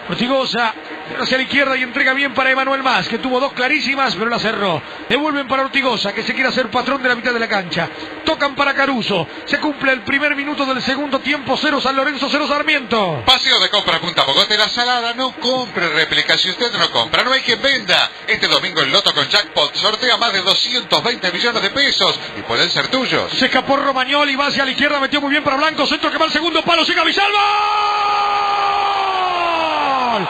Ortigosa hacia la izquierda y entrega bien para Emanuel Mas, que tuvo dos clarísimas, pero la cerró. Devuelven para Ortigosa, que se quiere hacer patrón de la mitad de la cancha. Tocan para Caruso. Se cumple el primer minuto del segundo tiempo. 0 San Lorenzo, 0 Sarmiento. Paseo de compra Punta Mogote, La Salada. No compre réplicas. Si usted no compra, no hay quien venda. Este domingo el Loto con Jackpot sortea más de 220 millones de pesos y pueden ser tuyos. Se escapó Romagnoli, va hacia la izquierda, metió muy bien para Blanco. Centro que va al segundo palo. Llega Villalba.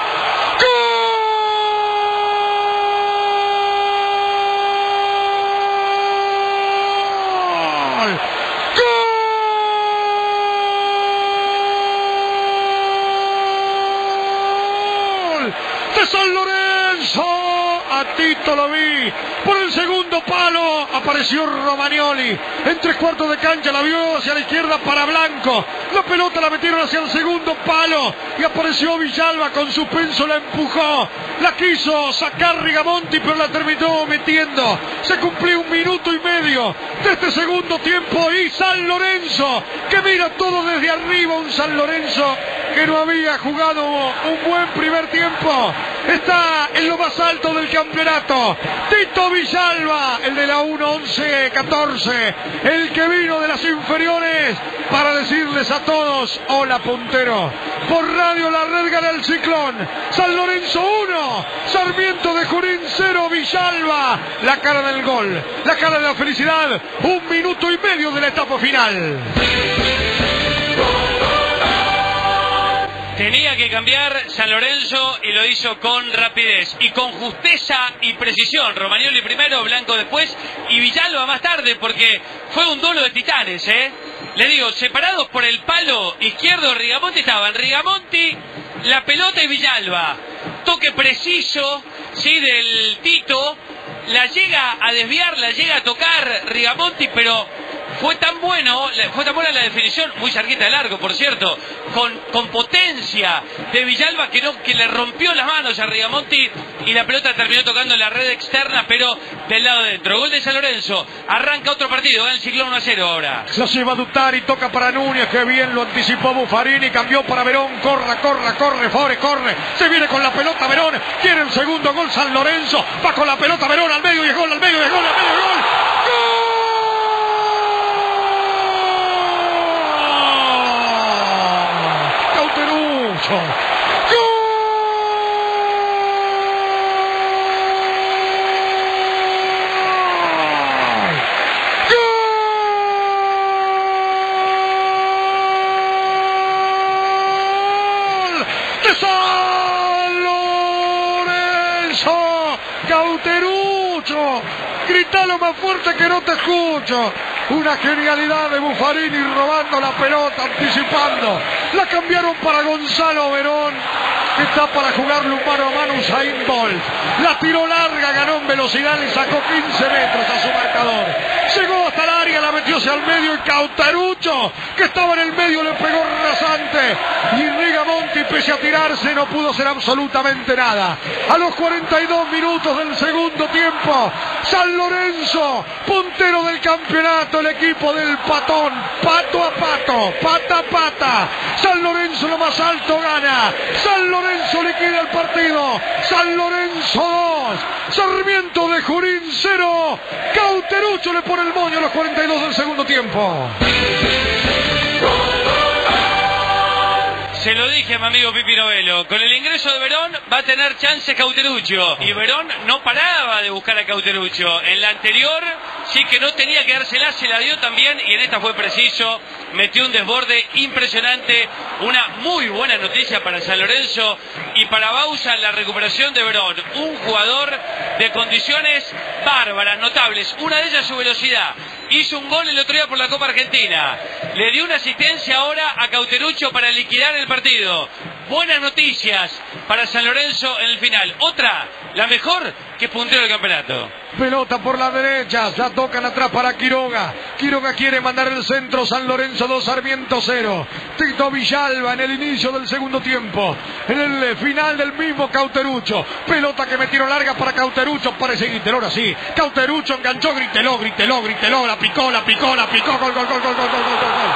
De San Lorenzo, a Tito lo vi, por el segundo palo apareció Romagnoli, en 3/4 de cancha la vio hacia la izquierda para Blanco, la pelota la metieron hacia el segundo palo y apareció Villalba con suspenso, la empujó, la quiso sacar Rigamonti pero la terminó metiendo. Se cumplió 1 minuto y medio de este segundo tiempo y San Lorenzo que mira todo desde arriba, un San Lorenzo que no había jugado un buen primer tiempo, está en lo más alto del campeonato. Tito Villalba, el de la 1-11-14, el que vino de las inferiores para decirles a todos: hola puntero. Por radio La Red gana el Ciclón. San Lorenzo 1, Sarmiento de Junín 0, Villalba. La cara del gol, la cara de la felicidad. 1 minuto y medio de la etapa final. Tenía que cambiar San Lorenzo y lo hizo con rapidez y con justeza y precisión. Romagnoli primero, Blanco después y Villalba más tarde, porque fue un duelo de titanes, Le digo, separados por el palo izquierdo, Rigamonti estaban. Rigamonti, la pelota y Villalba. Toque preciso, sí, del Tito. La llega a desviar, la llega a tocar Rigamonti, pero fue tan buena la definición, muy cerquita del largo, por cierto, con potencia de Villalba que le rompió las manos a Rigamonti y la pelota terminó tocando en la red externa, pero del lado de dentro. Gol de San Lorenzo, arranca otro partido, gana el Ciclón 1-0 ahora. La lleva Dutari, toca para Núñez, que bien lo anticipó Buffarini, cambió para Verón, corre, Fore, corre, se viene con la pelota Verón, quiere el segundo gol San Lorenzo, va con la pelota Verón al medio y gol, al medio y gol, al medio y gol. ¡Gol! De San Lorenzo, Cauterucho, gritalo más fuerte que no te escucho. Una genialidad de Buffarini robando la pelota, anticipando. La cambiaron para Gonzalo Verón, que está para jugarle un mano a mano Usain Bolt. La tiró larga, ganó en velocidad, le sacó 15 metros a su marcador. Llegó hasta el área, la metió hacia el medio y Cauterucho, que estaba en el medio, le pegó rasante. Y Rigamonti, pese a tirarse, no pudo hacer absolutamente nada. A los 42 minutos del segundo tiempo, San Lorenzo, puntero del campeonato, el equipo del patón, pato a pato, pata a pata. San Lorenzo lo más alto gana. San Lorenzo liquida el partido. San Lorenzo 2, Sarmiento de Junín 0. Cauterucho le pone el moño a los 42 del segundo tiempo. Se lo dije a mi amigo Pipi Novello, con el ingreso de Verón va a tener chance Cauterucho, y Verón no paraba de buscar a Cauterucho. En la anterior sí que no tenía que dársela, se la dio también, y en esta fue preciso, metió un desborde impresionante. Una muy buena noticia para San Lorenzo y para Bausa, la recuperación de Verón, un jugador de condiciones bárbaras, notables, una de ellas su velocidad. Hizo un gol el otro día por la Copa Argentina, le dio una asistencia ahora a Cauterucho para liquidar el partido. Buenas noticias para San Lorenzo en el final. Otra, la mejor, que es puntero del campeonato. Pelota por la derecha, ya tocan atrás para Quiroga. Quiroga quiere mandar el centro. San Lorenzo 2, Sarmiento 0. Tito Villalba en el inicio del segundo tiempo. En el final del mismo Cauterucho. Pelota que metieron larga para Cauterucho. Parece Griteló, ahora sí. Cauterucho enganchó, Griteló. La picó. Gol.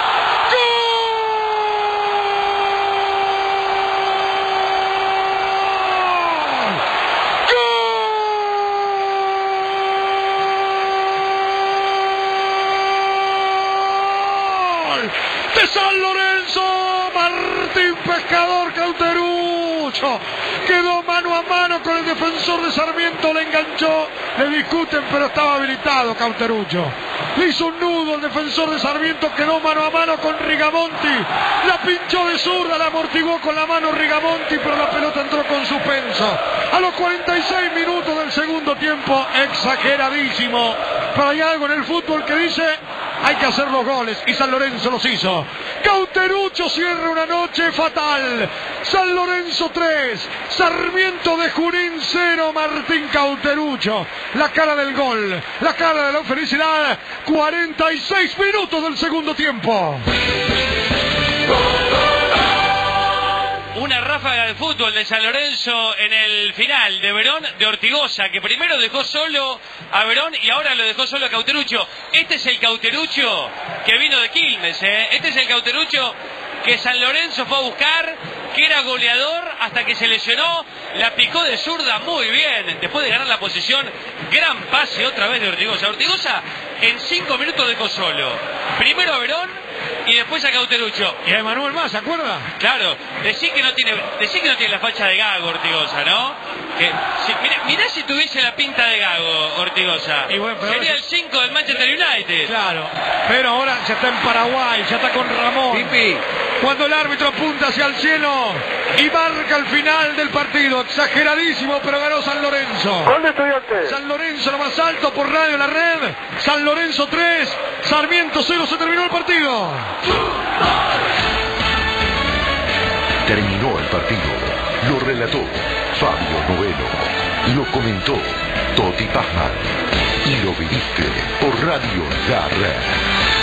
atascador Cauterucho. Quedó mano a mano con el defensor de Sarmiento, le enganchó, le discuten, pero estaba habilitado Cauterucho. Le hizo un nudo el defensor de Sarmiento, quedó mano a mano con Rigamonti. La pinchó de zurda, la amortiguó con la mano Rigamonti, pero la pelota entró con suspenso. A los 46 minutos del segundo tiempo, exageradísimo. Pero hay algo en el fútbol que dice: hay que hacer los goles, y San Lorenzo los hizo. Cauterucho cierra una noche fatal. San Lorenzo 3, Sarmiento de Junín 0, Martín Cauterucho. La cara del gol, la cara de la felicidad. 46 minutos del segundo tiempo. Una ráfaga de fútbol de San Lorenzo en el final de Verón, de Ortigosa, que primero dejó solo a Verón y ahora lo dejó solo a Cauterucho. Este es el Cauterucho que vino de Quilmes, ¿eh? Este es el Cauterucho que San Lorenzo fue a buscar, que era goleador hasta que se lesionó, la picó de zurda muy bien, después de ganar la posición, gran pase otra vez de Ortigosa. Ortigosa en 5 minutos dejó solo, primero a Verón y después a Cauterucho. Y a Emanuel más, ¿se acuerda? Claro, decí que no tiene la facha de Gago Ortigosa, ¿no? Que, mirá si tuviese la pinta de Gago Ortigosa. Y bueno, sería el 5 del Manchester United. Claro, pero ahora ya está en Paraguay, ya está con Ramón. Pipi. Cuando el árbitro apunta hacia el cielo y marca el final del partido, exageradísimo, pero ganó San Lorenzo. ¿Dónde Estudiantes? San Lorenzo lo más alto por Radio La Red. San Lorenzo 3, Sarmiento 0, se terminó el partido. Terminó el partido. Lo relató Fabio Novelo. Lo comentó Toti Pazman. Y lo viviste por Radio La Red.